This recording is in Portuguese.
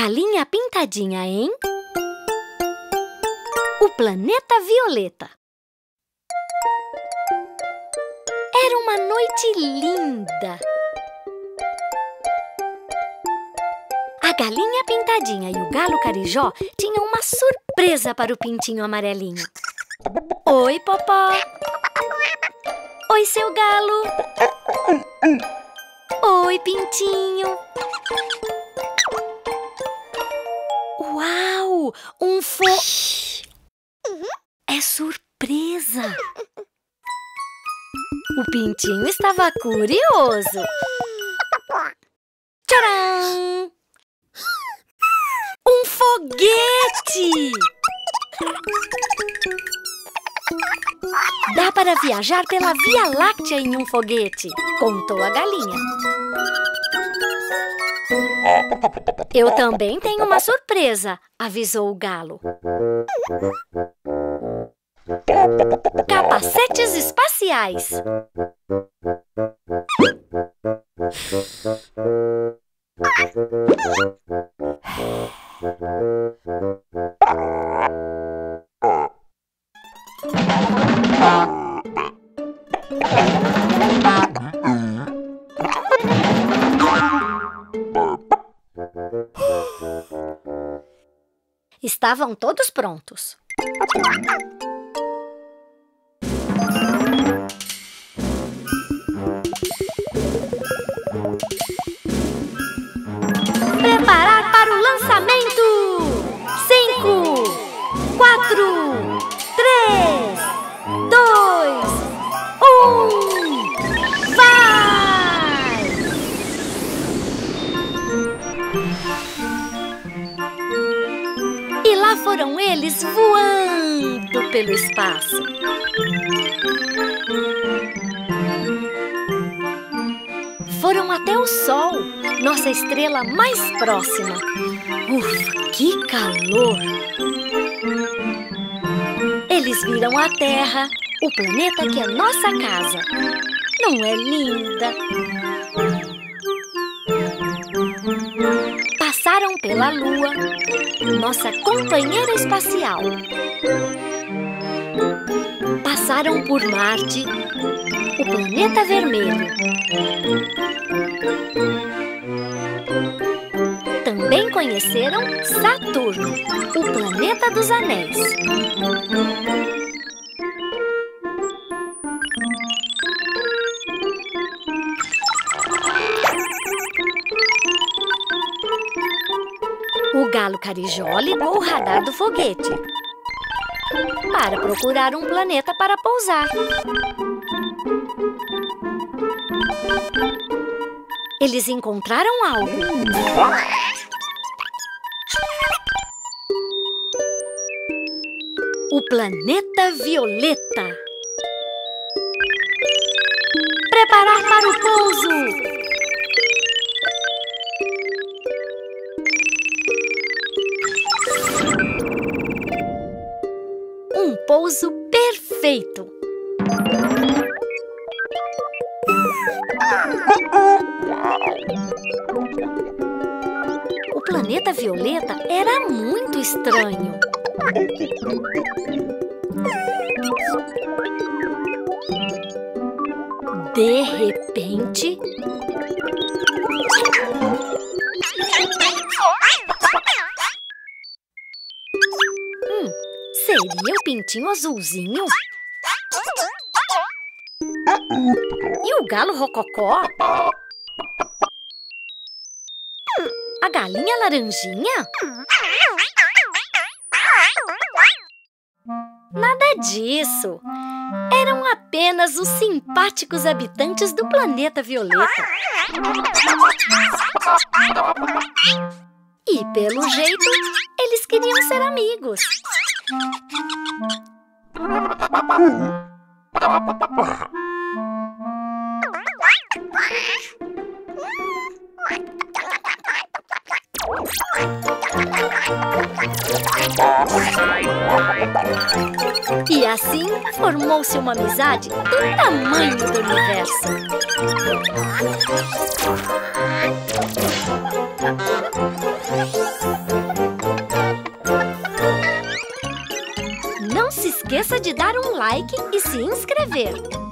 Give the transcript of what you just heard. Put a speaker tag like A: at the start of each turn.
A: Galinha Pintadinha em O Planeta Violeta. Era uma noite linda. A Galinha Pintadinha e o Galo Carijó tinham uma surpresa para o Pintinho Amarelinho. Oi, Popó. Oi, seu galo. Oi, Pintinho. Uau! É surpresa! O Pintinho estava curioso. Tcharam! Um foguete! Dá para viajar pela Via Láctea em um foguete, contou a galinha. Eu também tenho uma surpresa, avisou o galo. Capacetes espaciais. Estavam todos prontos. Preparar para o lançamento! 5, 4, 3, 2, 1, vai! E lá foram eles voando pelo espaço. Foram até o Sol, nossa estrela mais próxima. Ufa, que calor! Eles viram a Terra, o planeta que é nossa casa. Não é linda? Passaram pela Lua, nossa companheira espacial. Passaram por Marte, o planeta vermelho. Também conheceram Saturno, o planeta dos anéis. O Galo Carijó ligou o radar do foguete para procurar um planeta para pousar. Eles encontraram algo. O Planeta Violeta. Preparar para o pouso! Um pouso perfeito! O planeta Violeta era muito estranho. De repente... seria o Pintinho Azulzinho? E o Galo Rococó? A Galinha Laranjinha? Nada disso. Eram apenas os simpáticos habitantes do Planeta Violeta. E, pelo jeito, eles queriam ser amigos. E assim formou-se uma amizade do tamanho do universo. Não se esqueça de dar um like e se inscrever.